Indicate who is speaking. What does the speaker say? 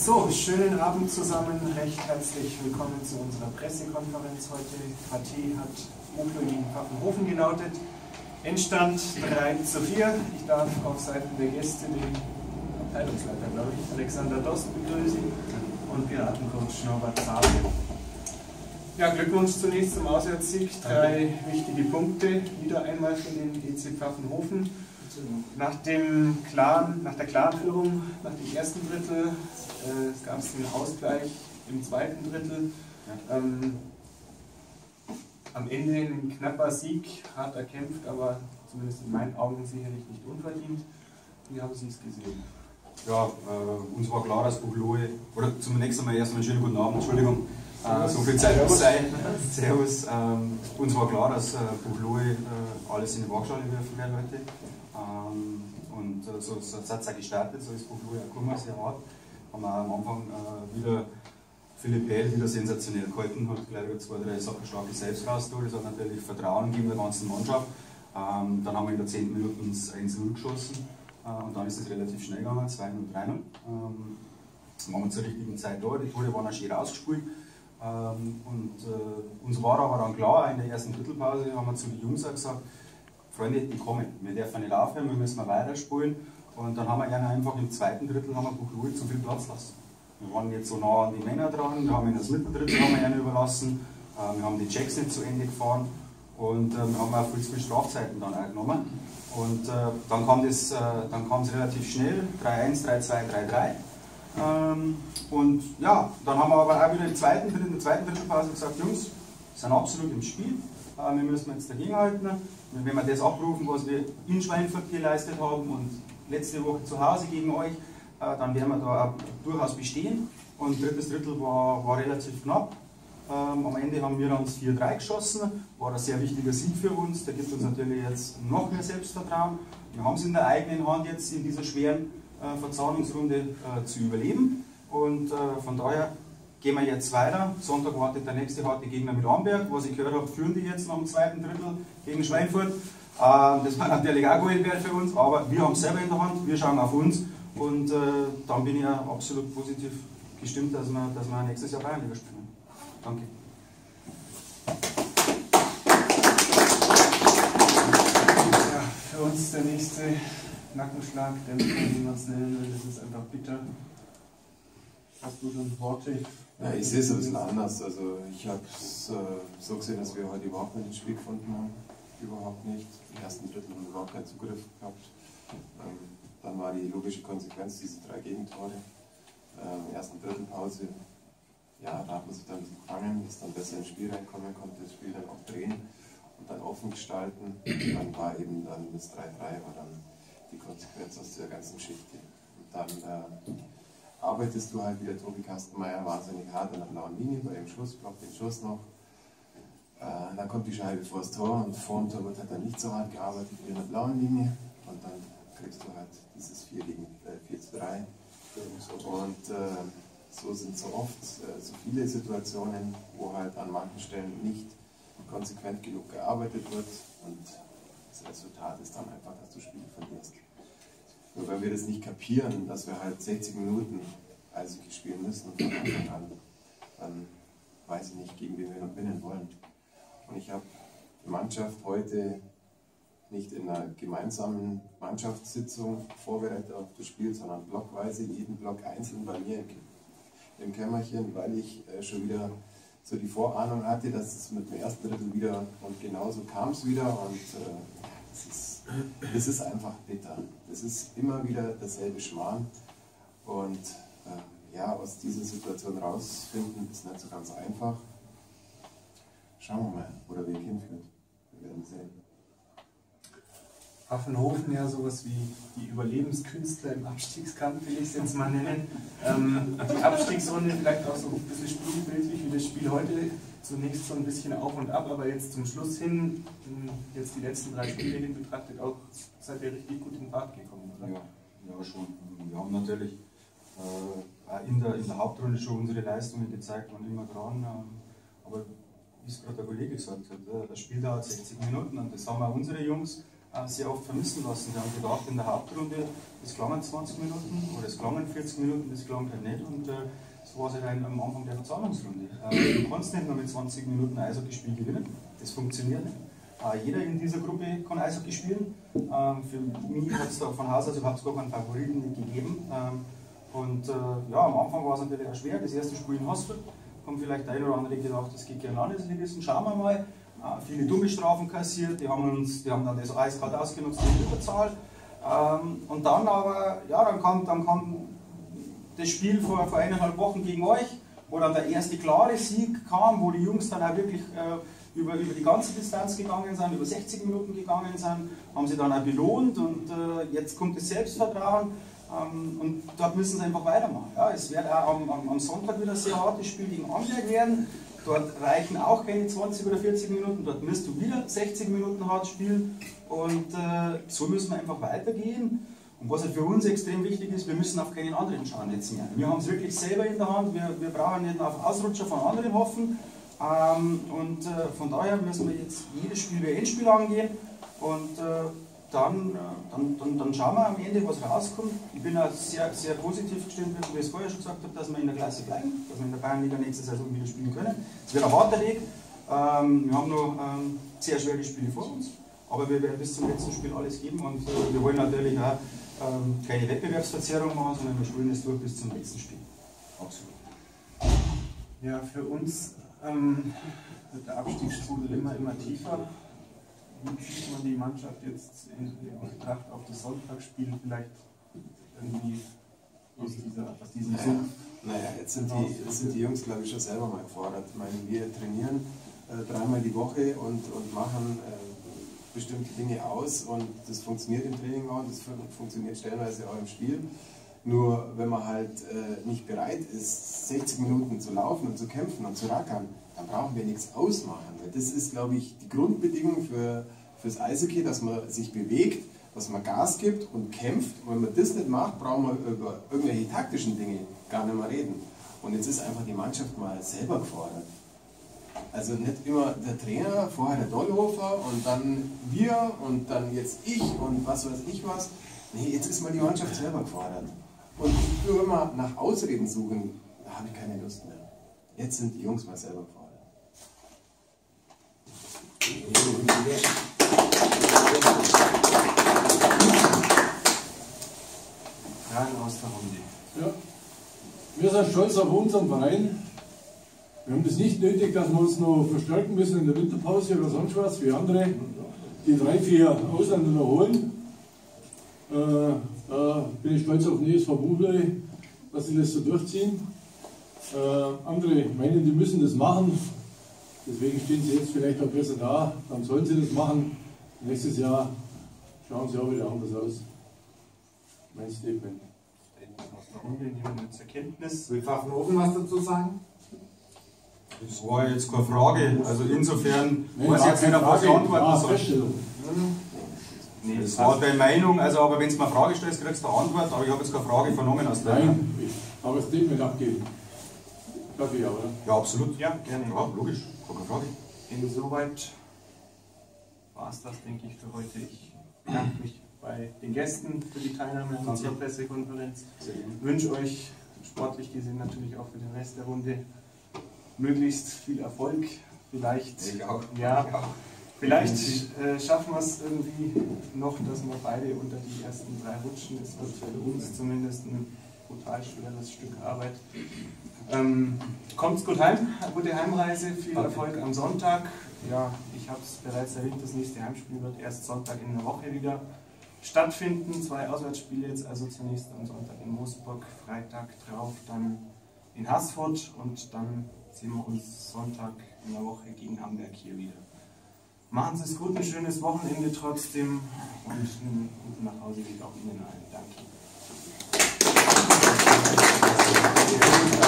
Speaker 1: So, schönen Abend zusammen, recht herzlich willkommen zu unserer Pressekonferenz heute. Partie hat Muklo gegen Pfaffenhofen gelautet. Endstand 3:4. Ich darf auf Seiten der Gäste den Abteilungsleiter, glaube ich, Alexander Dost begrüßen und Piratencoach Norbert Zahle. Ja, Glückwunsch zunächst zum Auswärtssieg. 3 wichtige Punkte, wieder einmal für den EC Pfaffenhofen. Nach der klaren Führung, nach dem ersten Drittel, gab es einen Ausgleich im zweiten Drittel. Am Ende ein knapper Sieg, hart erkämpft, aber zumindest in meinen Augen sicherlich nicht unverdient. Wie haben Sie es gesehen?
Speaker 2: Ja, uns war klar, dass Buchloe, oder zunächst einmal erstmal einen schönen guten Abend, Entschuldigung, so viel Zeit muss sein. Servus. Uns war klar, dass Buchloe alles in die Waagschale werfen wird heute. Und so hat es auch gestartet, so ist Buchloe auch gekommen, sehr hart. Haben auch am Anfang wieder Philipp Bell wieder sensationell gehalten, hat gleich 2, 3 starke Selbstgaustore, das hat natürlich Vertrauen gegeben der ganzen Mannschaft. Dann haben wir in der 10. Minute ins 1:0 geschossen und dann ist es relativ schnell gegangen, 2:0, 3:0. Waren wir zur richtigen Zeit da, die Tore waren auch schön rausgespielt. Uns war aber dann klar, in der ersten Drittelpause haben wir zu den Jungs auch gesagt, Freunde, die kommen, wir dürfen nicht aufhören, wir müssen weiterspielen. Und dann haben wir ihnen einfach im zweiten Drittel Buchloe zu viel Platz lassen. Wir waren jetzt so nah an die Männer dran, wir haben in das Mittendrittel ihnen überlassen, wir haben die Checks nicht zu Ende gefahren und wir haben auch viel zu viele Strafzeiten dann auch genommen. Und dann kam es relativ schnell, 3:1, 3:2, 3:3. Und ja, dann haben wir aber auch wieder in der zweiten Drittelpause gesagt, Jungs, wir sind absolut im Spiel, wir müssen jetzt dagegen halten. Wenn wir das abrufen, was wir in Schweinfurt geleistet haben und letzte Woche zu Hause gegen euch, dann werden wir da auch durchaus bestehen. Und drittes Drittel war relativ knapp. Am Ende haben wir dann 4:3 geschossen, war ein sehr wichtiger Sieg für uns. Der gibt uns natürlich jetzt noch mehr Selbstvertrauen. Wir haben es in der eigenen Hand jetzt in dieser schweren Verzahnungsrunde zu überleben. Und von daher gehen wir jetzt weiter. Sonntag wartet der nächste harte Gegner mit Amberg. Was ich gehört habe, führen die jetzt nach dem zweiten Drittel gegen Schweinfurt. Das war natürlich auch Gold wert für uns, aber wir haben es selber in der Hand, wir schauen auf uns. Und dann bin ich ja absolut positiv gestimmt, dass wir nächstes Jahr Bayernliga spielen. Danke.
Speaker 1: Ja, für uns der nächste Nackenschlag, wie man es nennen will, das ist einfach bitter. Hast du schon Worte?
Speaker 3: Ja, ich sehe es ein bisschen anders. Also ich habe es so gesehen, dass wir heute überhaupt nicht ins Spiel gefunden haben. Überhaupt nicht. Im ersten Drittel haben wir überhaupt keinen Zugriff gehabt. Dann war die logische Konsequenz diese 3 Gegentore. In der ersten Drittelpause, ja, da hat man sich dann ein bisschen gefangen, ist dann besser ins Spiel reinkommen, konnte das Spiel dann auch drehen und dann offen gestalten. Dann war eben dann das 3:3 war dann die Konsequenz aus der ganzen Geschichte. Und dann arbeitest du halt wieder, Tobi Kastenmeier, wahnsinnig hart an der blauen Linie bei dem Schuss, blockt den Schuss noch. Dann kommt die Scheibe vor das Tor und vor dem Tor wird halt dann nicht so hart gearbeitet wie in der blauen Linie. Und dann kriegst du halt dieses 4:3. Und so sind so oft so viele Situationen, wo halt an manchen Stellen nicht konsequent genug gearbeitet wird. Und das Resultat ist dann einfach, dass du Spiele verlierst. Nur wenn wir das nicht kapieren, dass wir halt 60 Minuten Eishockey spielen müssen und von Anfang an, dann weiß ich nicht, gegen wen wir noch gewinnen wollen. Und ich habe die Mannschaft heute nicht in einer gemeinsamen Mannschaftssitzung vorbereitet auf das Spiel, sondern blockweise, jeden Block einzeln bei mir im Kämmerchen, weil ich schon wieder so die Vorahnung hatte, dass es mit dem ersten Drittel wieder, und genauso kam es wieder, und das ist einfach bitter. Das ist immer wieder derselbe Schmarrn, und ja, aus dieser Situation rausfinden ist nicht so ganz einfach. Schauen wir mal, wo der Weg hinführt. Wir werden sehen.
Speaker 1: Pfaffenhofen, ja, sowas wie die Überlebenskünstler im Abstiegskampf, will ich es jetzt mal nennen. Die Abstiegsrunde vielleicht auch so ein bisschen spiegelbildlich wie das Spiel heute. Zunächst so ein bisschen auf und ab, aber jetzt zum Schluss hin, jetzt die letzten 3 Spiele hin betrachtet, auch seid ihr richtig gut in Fahrt gekommen, oder?
Speaker 2: Ja, schon. Wir haben natürlich in der Hauptrunde schon unsere Leistungen gezeigt und immer dran. Aber wie es gerade der Kollege gesagt hat, das Spiel dauert 60 Minuten und das haben auch unsere Jungs sehr oft vermissen lassen. Wir haben gedacht, in der Hauptrunde, das klangen 20 Minuten oder es klangen 40 Minuten, das klang halt nicht. Und so war es halt am Anfang der Verzahnungsrunde. Du kannst nicht nur mit 20 Minuten Eishockeyspiel gewinnen, das funktioniert nicht. Jeder in dieser Gruppe kann Eishockey spielen. Für mich hat es da von Haus aus überhaupt gar keinen Favoriten gegeben. Ja, am Anfang war es natürlich auch schwer. Das erste Spiel in Haßfeld haben vielleicht der eine oder andere gedacht, das geht gerne Landesligisten, schauen wir mal. Viele dumme Strafen kassiert, die haben dann das eiskalt ausgenutzt, die Überzahl. Und dann aber, ja, dann kam das Spiel vor 1,5 Wochen gegen euch, wo dann der erste klare Sieg kam, wo die Jungs dann auch wirklich über die ganze Distanz gegangen sind, über 60 Minuten gegangen sind, haben sie dann auch belohnt und jetzt kommt das Selbstvertrauen. Und dort müssen sie einfach weitermachen. Ja, es wird auch am Sonntag wieder ein sehr hartes Spiel gegen Amberg werden. Dort reichen auch keine 20 oder 40 Minuten, dort müsst du wieder 60 Minuten hart spielen. Und so müssen wir einfach weitergehen. Und was halt für uns extrem wichtig ist, wir müssen auf keinen anderen schauen jetzt mehr. Wir haben es wirklich selber in der Hand, wir brauchen nicht auf Ausrutscher von anderen hoffen. Von daher müssen wir jetzt jedes Spiel wie Endspiel angehen. Und dann schauen wir am Ende, was rauskommt. Ich bin auch sehr, sehr positiv gestimmt, wie ich es vorher schon gesagt habe, dass wir in der Klasse bleiben, dass wir in der Bayernliga nächste Saison wieder spielen können. Es wird ein harter Weg. Wir haben noch sehr schwere Spiele vor uns, aber wir werden bis zum letzten Spiel alles geben und wir wollen natürlich auch keine Wettbewerbsverzerrung machen, sondern wir spielen es durch bis zum letzten Spiel. Absolut.
Speaker 1: Ja, für uns wird der Abstiegsstrudel immer tiefer. Wie schiebt man die Mannschaft jetzt in Betracht auf das Sonntagsspiel vielleicht irgendwie aus diesem Sumpf?
Speaker 3: Naja, jetzt sind die Jungs, glaube ich, schon selber mal gefordert. Ich meine, wir trainieren 3-mal die Woche und machen bestimmte Dinge aus und das funktioniert im Training auch und das funktioniert stellenweise auch im Spiel. Nur wenn man halt nicht bereit ist, 60 Minuten zu laufen und zu kämpfen und zu rackern, dann brauchen wir nichts ausmachen. Das ist, glaube ich, die Grundbedingung fürs Eishockey, dass man sich bewegt, dass man Gas gibt und kämpft. Und wenn man das nicht macht, brauchen wir über irgendwelche taktischen Dinge gar nicht mehr reden. Und jetzt ist einfach die Mannschaft mal selber gefordert. Also nicht immer der Trainer, vorher der Dollhofer und dann wir und dann jetzt ich und was weiß ich was. Nee, jetzt ist mal die Mannschaft selber gefordert. Und nur immer nach Ausreden suchen, da habe ich keine Lust mehr. Jetzt sind die Jungs mal selber gefordert.
Speaker 1: Fragen aus der Runde.
Speaker 4: Ja. Wir sind stolz auf unseren Verein. Wir haben das nicht nötig, dass wir uns noch verstärken müssen in der Winterpause oder sonst was, wie andere, die 3-4 Ausländer noch holen. Da bin ich stolz auf den ESV Buchle, dass sie das so durchziehen. Andere meinen, die müssen das machen. Deswegen stehen sie jetzt vielleicht auch besser da. Dann sollen sie das machen. Nächstes Jahr schauen sie auch wieder anders aus. Mein Statement.
Speaker 1: Aus der Runde nehmen wir zur Kenntnis.
Speaker 5: Will Pfaffenhofen was dazu sagen?
Speaker 2: Das war jetzt keine Frage, also insofern weiß ich jetzt nicht, auf was ich
Speaker 4: Frage,
Speaker 2: antworten soll.
Speaker 1: Nee,
Speaker 2: Das war deine Meinung, also, aber wenn du mir eine Frage stellst, kriegst du eine Antwort, aber ich habe jetzt keine Frage vernommen aus deiner.
Speaker 4: Nein, ich habe ein Statement abgegeben. Darf ich ja, oder?
Speaker 2: Ja, absolut.
Speaker 1: Ja, gerne.
Speaker 2: Ja, logisch, keine Frage.
Speaker 1: Insoweit war es das, denke ich, für heute. Ich bedanke mich bei den Gästen für die Teilnahme an unserer Pressekonferenz. Ich wünsche euch sportlich gesehen natürlich auch für den Rest der Runde möglichst viel Erfolg. Vielleicht,
Speaker 2: Ich auch.
Speaker 1: ja, vielleicht schaffen wir es irgendwie noch, dass wir beide unter die ersten 3 rutschen. Es wird für uns zumindest ein brutal schweres Stück Arbeit. Kommt gut heim, gute Heimreise, viel Erfolg am Sonntag. Ja, ich habe es bereits erwähnt, das nächste Heimspiel wird erst Sonntag in der Woche wieder stattfinden. 2 Auswärtsspiele jetzt, also zunächst am Sonntag in Moosburg, Freitag drauf, dann in Haßfurt und dann sehen wir uns Sonntag in der Woche gegen Amberg hier wieder. Machen Sie es gut, ein schönes Wochenende trotzdem und einen guten Nachhauseweg auch Ihnen allen. Danke.